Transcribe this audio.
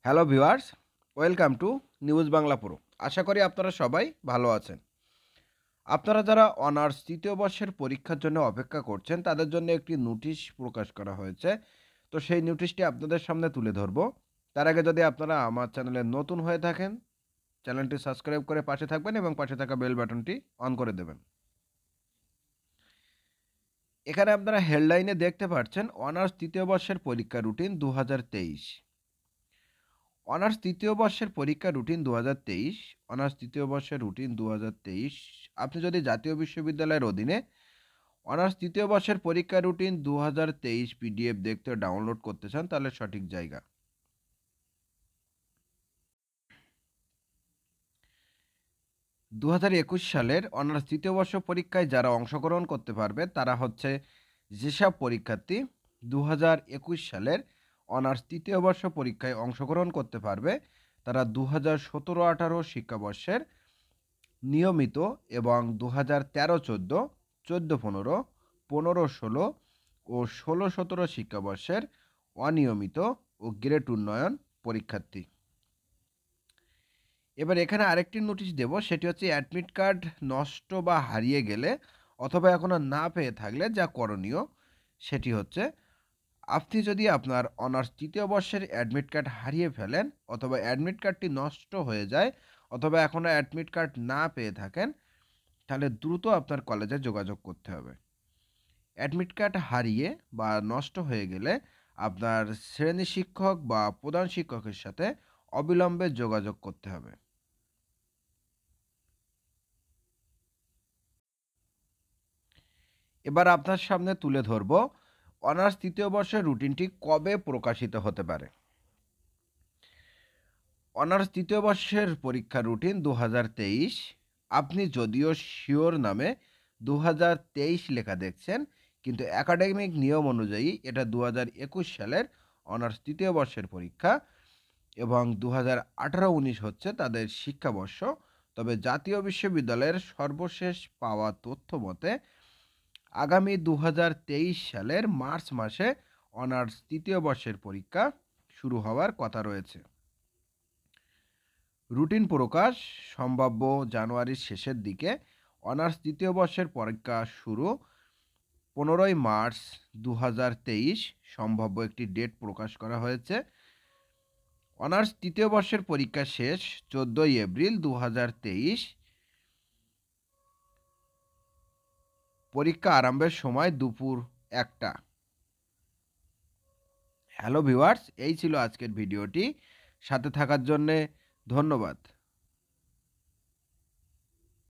Hello viewers, welcome to news Bangla পুরো। আশা করি আপনারা সবাই ভালো আছেন। আপনারা যারা অনার্স তৃতীয় বর্ষের পরীক্ষার জন্য অপেক্ষা করছেন তাদের জন্য একটি নোটিশ প্রকাশ করা হয়েছে। তো সেই নোটিশটি আপনাদের সামনে তুলে ধরব। তার আগে যদি আপনারা আমার চ্যানেলে নতুন হয়ে থাকেন, চ্যানেলটি সাবস্ক্রাইব করে পাশে থাকবেন এবং পাশে থাকা বেল বাটনটি অন করে দেবেন। এখানে আপনারা হেডলাইনে দেখতে পাচ্ছেন অনার্স তৃতীয় বর্ষের পরীক্ষা রুটিন 2023। অনার্স তৃতীয় বর্ষের পরীক্ষা রুটিন 2023। অনার্স তৃতীয় বর্ষের রুটিন 2023। আপনি যদি জাতীয় বিশ্ববিদ্যালয়ের অধীনে অনার্স তৃতীয় বর্ষের পরীক্ষা রুটিন 2023 পিডিএফ দেখতে ডাউনলোড করতে চান তাহলে সঠিক জায়গা। 2021 সালের অনার্স তৃতীয় বর্ষ পরীক্ষায় যারা অংশগ্রহণ করতে পারবে তারা হচ্ছে যেসব পরীক্ষার্থী 2021 সালের অনার্স তৃতীয় বর্ষ পরীক্ষায় অংশগ্রহণ করতে পারবে তারা 2017-18 শিক্ষাবর্ষের নিয়মিত এবং 2013-14, 14-15, 15-16 ও 16-17 শিক্ষাবর্ষের অনিয়মিত ও গ্রেড উন্নয়ন পরীক্ষার্থী। এবার এখানে আরেকটি নোটিশ দেব, সেটি হচ্ছে অ্যাডমিট কার্ড নষ্ট বা হারিয়ে গেলে অথবা এখনও না পেয়ে থাকলে যা করণীয় সেটি হচ্ছে আপনি যদি আপনার অনার্স তৃতীয় বর্ষের অ্যাডমিট কার্ড হারিয়ে ফেলেন অথবা অ্যাডমিট কার্ডটি নষ্ট হয়ে যায় অথবা এখনও অ্যাডমিট কার্ড না পেয়ে থাকেন তাহলে দ্রুত আপনার কলেজে যোগাযোগ করতে হবে। অ্যাডমিট কার্ড হারিয়ে বা নষ্ট হয়ে গেলে আপনার শ্রেণী শিক্ষক বা প্রধান শিক্ষকের সাথে অবিলম্বে যোগাযোগ করতে হবে। এবার আপনার সামনে তুলে ধরব অনার্স তৃতীয় বর্ষের রুটিনটি কবে প্রকাশিত হতে পারে। অনার্স তৃতীয় বর্ষের পরীক্ষার রুটিন 2023। আপনি যদিও শিওর নামে 2023 লেখা দেখছেন, কিন্তু একাডেমিক নিয়ম অনুযায়ী এটা 2021 সালের অনার্স তৃতীয় বর্ষের পরীক্ষা এবং 2018-19 হচ্ছে তাদের শিক্ষাবর্ষ। তবে জাতীয় বিশ্ববিদ্যালয়ের সর্বশেষ পাওয়া তথ্য মতে আগামী 2023 সালের মার্চ মাসে অনার্স তৃতীয় বর্ষের পরীক্ষা শুরু হওয়ার কথা রয়েছে। রুটিন প্রকাশ সম্ভাব্য জানুয়ারির শেষের দিকে। অনার্স তৃতীয় বর্ষের পরীক্ষা শুরু 15ই মার্চ 2023 সম্ভাব্য একটি ডেট প্রকাশ করা হয়েছে। অনার্স তৃতীয় বর্ষের পরীক্ষা শেষ 14ই এপ্রিল 2023। পরীক্ষা আরম্ভের সময় দুপুর 1টা। হ্যালো ভিউয়ার্স, এই ছিল আজকের ভিডিওটি। সাথে থাকার জন্যে ধন্যবাদ।